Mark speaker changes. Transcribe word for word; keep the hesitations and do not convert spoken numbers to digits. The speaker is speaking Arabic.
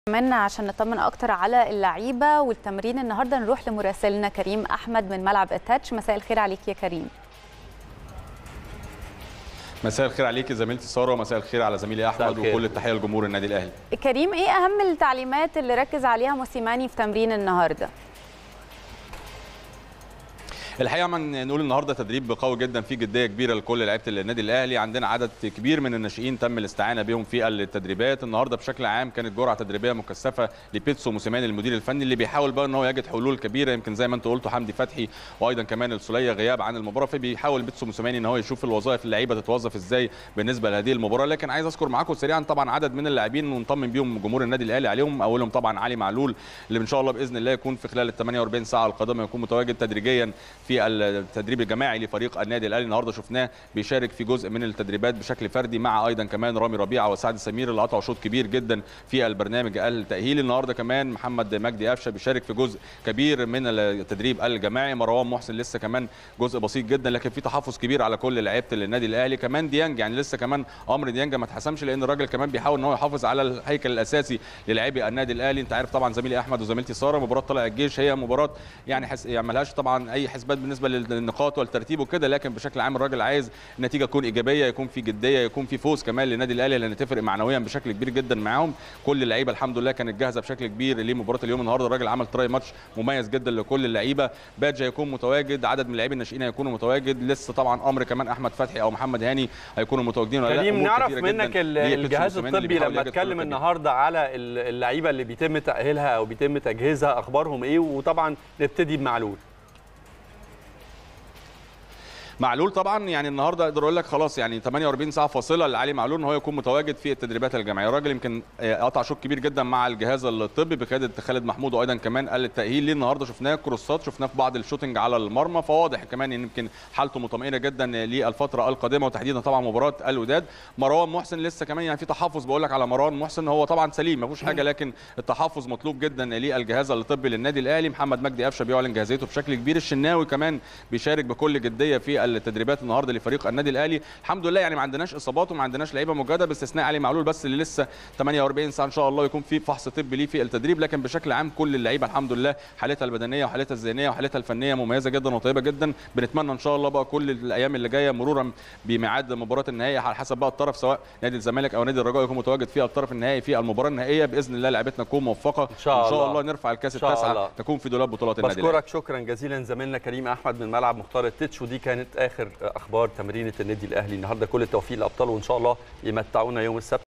Speaker 1: كمان عشان نطمن اكتر على اللعيبه والتمرين النهارده نروح لمراسلنا كريم احمد من ملعب التاتش. مساء الخير عليك يا كريم.
Speaker 2: مساء الخير عليك زميلتي ساره، ومساء الخير على زميلي احمد، وكل التحيه لجمهور النادي الاهلي.
Speaker 1: كريم، ايه اهم التعليمات اللي ركز عليها موسيماني في تمرين النهارده؟
Speaker 2: الحقيقه من نقول النهارده تدريب قوي جدا، فيه جديه كبيره لكل لعيبه النادي الاهلي. عندنا عدد كبير من الناشئين تم الاستعانه بهم في التدريبات النهارده. بشكل عام كانت جرعه تدريبيه مكثفه لبيتسو موسيماني المدير الفني، اللي بيحاول بقى ان هو يجد حلول كبيره. يمكن زي ما انت قلت حمدي فتحي وايضا كمان السوليه غياب عن المباراه، فبيحاول بيتسو موسيماني ان هو يشوف الوظائف اللعيبه تتوظف ازاي بالنسبه لهذه المباراه. لكن عايز اذكر معاكم سريعا طبعا عدد من اللاعبين ونطمن بيهم جمهور النادي الاهلي عليهم. اولهم طبعا علي معلول، اللي ان شاء الله باذن الله يكون في خلال ال ثمانية وأربعين ساعه القادمه يكون متواجد تدريجيا في التدريب التدريب الجماعي لفريق النادي الاهلي. النهارده شفناه بيشارك في جزء من التدريبات بشكل فردي مع ايضا كمان رامي ربيعه وسعد سمير اللي قطعوا شوط كبير جدا في البرنامج التاهيلي. النهارده كمان محمد مجدي قفشه بيشارك في جزء كبير من التدريب الجماعي. مروان محسن لسه كمان جزء بسيط جدا، لكن في تحفظ كبير على كل لعيبه النادي الاهلي. كمان ديانج، يعني لسه كمان امر ديانج ما اتحسمش، لان الراجل كمان بيحاول ان هو يحافظ على الهيكل الاساسي للاعبي النادي الاهلي. انت عارف طبعا زميلي احمد وزميلتي ساره، مباراه طلائع الجيش هي مباراه يعني حس... يعني ملهاش طبعا اي حسابات بالنسبه للنقاط والترتيب وكده، لكن بشكل عام الراجل عايز النتيجه تكون ايجابيه، يكون في جديه، يكون في فوز كمان للنادي الاهلي، لان تفرق معنويا بشكل كبير جدا معاهم. كل اللعيبه الحمد لله كانت جاهزه بشكل كبير لمباراه اليوم. النهارده الراجل عمل تراي ماتش مميز جدا لكل اللعيبه. بادجا هيكون متواجد، عدد من اللاعبين الناشئين هيكونوا متواجد، لسه طبعا امر كمان احمد فتحي او محمد هاني هيكونوا متواجدين ولا لا.
Speaker 3: كريم، نعرف منك الجهاز الطبي لما اتكلم النهارده على اللعيبه اللي بيتم تاهيلها او بيتم تجهيزها اخبارهم ايه؟ وطبعا نبتدي بمعلول.
Speaker 2: معلول طبعا يعني النهارده اقدر اقول لك خلاص يعني ثمانية وأربعين ساعه فاصله لعلي معلول ان هو يكون متواجد في التدريبات الجماعيه. الراجل يمكن قطع شوط كبير جدا مع الجهاز الطبي بقياده خالد محمود، وايضا كمان قال التاهيل ليه النهارده شفناه كروسات، شفناه في بعض الشوتنج على المرمى، فواضح كمان ان يمكن حالته مطمئنه جدا للفتره القادمه، وتحديدا طبعا مباراه الوداد. مروان محسن لسه كمان يعني في تحفظ بقول لك على مروان محسن، هو طبعا سليم ما فيهوش حاجه، لكن التحفظ مطلوب جدا للجهاز الطبي للنادي الاهلي. محمد مجدي قفشه بيعلن جاهزيته بشكل كبير. الشناوي كمان بيشارك بكل جديه في التدريبات النهارده لفريق النادي الاهلي. الحمد لله يعني ما عندناش اصابات وما عندناش لعيبه مجهده باستثناء علي معلول بس اللي لسه ثمانية وأربعين ساعه ان شاء الله يكون في فحص طبي ليه في التدريب. لكن بشكل عام كل اللعيبه الحمد لله حالتها البدنيه وحالتها الذهنيه وحالتها الفنيه مميزه جدا وطيبه جدا. بنتمنى ان شاء الله بقى كل الايام اللي جايه مرورا بميعاد مباراه النهائي على حسب بقى الطرف، سواء نادي الزمالك او نادي الرجاء يكون متواجد في الطرف النهائي في المباراه النهائيه باذن الله. لعبتنا تكون موفقه ان شاء, إن شاء الله نرفع الكاس التاسعه تكون في دولاب بطولات النادي الاهلي.
Speaker 3: بشكرك شكرا جزيلا زميلنا كريم احمد من ملعب مختار التتش، ودي كانت اخر اخبار تمرينه النادي الاهلي النهارده. كل التوفيق للابطال وان شاء الله يمتعونا يوم السبت.